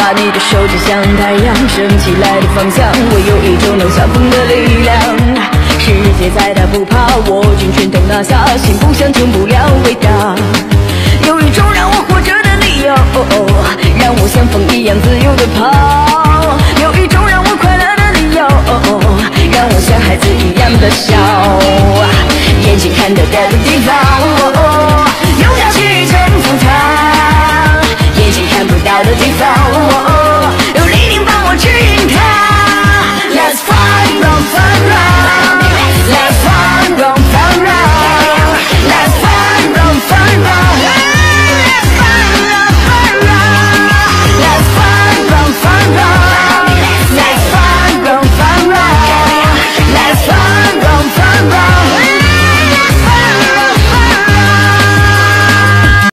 把你的手指像太阳升起来的方向，我有一种能相逢的力量。世界再大不怕，我军全都拿下，心不想成不了伟大。有一种让我活着的理由，让我像风一样自由的跑。有一种让我快乐的理由，让我像孩子一样的笑。眼睛看得到的地方。